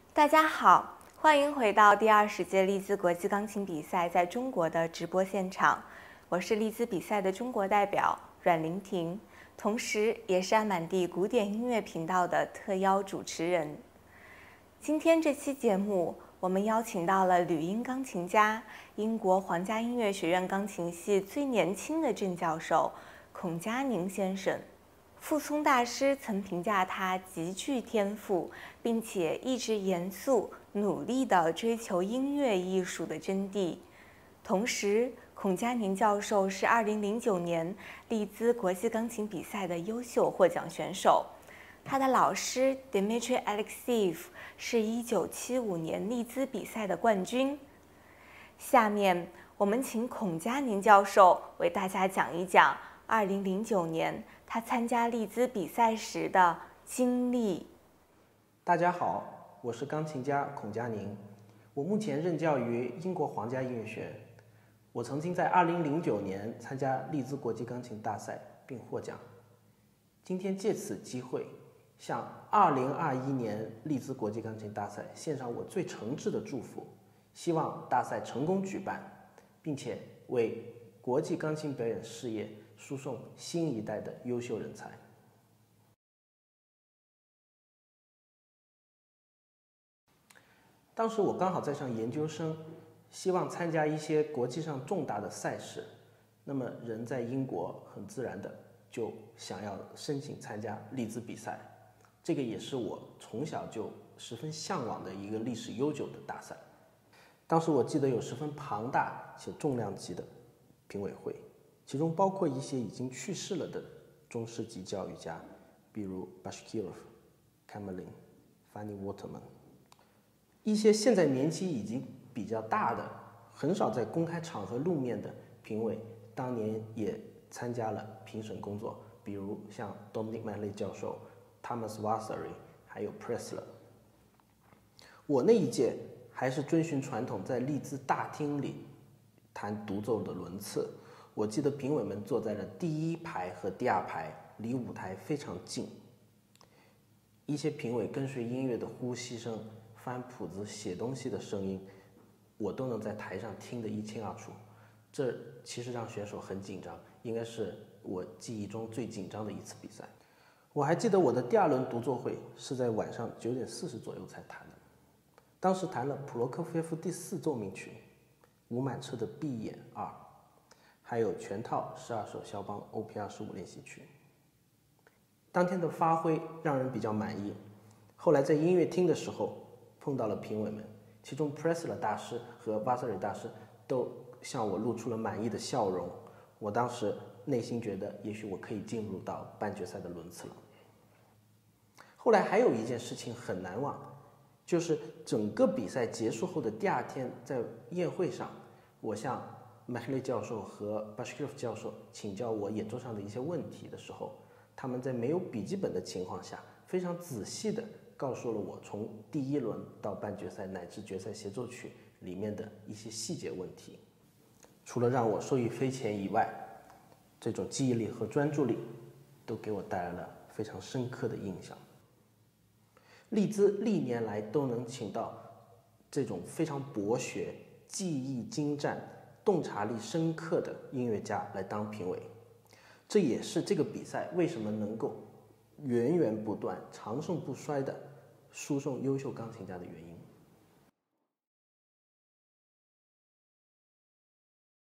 大家好，欢迎回到第20届利兹国际钢琴比赛在中国的直播现场。我是利兹比赛的中国代表阮玲婷，同时也是安满地古典音乐频道的特邀主持人。今天这期节目，我们邀请到了吕音钢琴家、英国皇家音乐学院钢琴系最年轻的正教授孔佳宁先生。傅聪大师曾评价他极具天赋，并且一直严肃努力地追求音乐艺术的真谛。同时，孔佳宁教授是2009年利兹国际钢琴比赛的优秀获奖选手。他的老师 Dmitry Alexeyev 是1975年利兹比赛的冠军。下面我们请孔佳宁教授为大家讲一讲2009年他参加利兹比赛时的经历。 大家好，我是钢琴家孔佳宁，我目前任教于英国皇家音乐学院。我曾经在2009年参加利兹国际钢琴大赛并获奖。今天借此机会，向2021年利兹国际钢琴大赛献上我最诚挚的祝福，希望大赛成功举办，并且为国际钢琴表演事业输送新一代的优秀人才。当时我刚好在上研究生，希望参加一些国际上重大的赛事，那么人在英国很自然的就想要申请参加利兹比赛，这个也是我从小就十分向往的一个历史悠久的大赛。当时我记得有十分庞大且重量级的评委会，其中包括一些已经去世了的中世纪教育家，比如 Bashkirov、Kamelin、Fanny Waterman， 一些现在年纪已经比较大的，很少在公开场合露面的评委，当年也参加了评审工作，比如像 Dominic Manley 教授、Thomas Vasari 还有 Pressler。 我那一届还是遵循传统，在利兹大厅里弹独奏的轮次。我记得评委们坐在了第一排和第二排，离舞台非常近。一些评委跟随音乐的呼吸声、翻谱子、写东西的声音，我都能在台上听得一清二楚。这其实让选手很紧张，应该是我记忆中最紧张的一次比赛。我还记得我的第2轮独奏会是在晚上9点40左右才弹的，当时弹了普罗科菲耶夫第4奏鸣曲、吴满彻的 B 演2，还有全套12首肖邦 OP25练习曲。当天的发挥让人比较满意。后来在音乐厅的时候碰到了评委们，其中 Pressler 大师和 Vasari 大师都向我露出了满意的笑容。我当时内心觉得，也许我可以进入到半决赛的轮次了。后来还有一件事情很难忘，就是整个比赛结束后的第2天，在宴会上，我向 Manley 教授和 Bashkirov 教授请教我演奏上的一些问题的时候，他们在没有笔记本的情况下，非常仔细地告诉了我从第1轮到半决赛乃至决赛协奏曲里面的一些细节问题。除了让我受益匪浅以外，这种记忆力和专注力都给我带来了非常深刻的印象。利兹历年来都能请到这种非常博学、技艺精湛、洞察力深刻的音乐家来当评委，这也是这个比赛为什么能够源源不断、长盛不衰的输送优秀钢琴家的原因。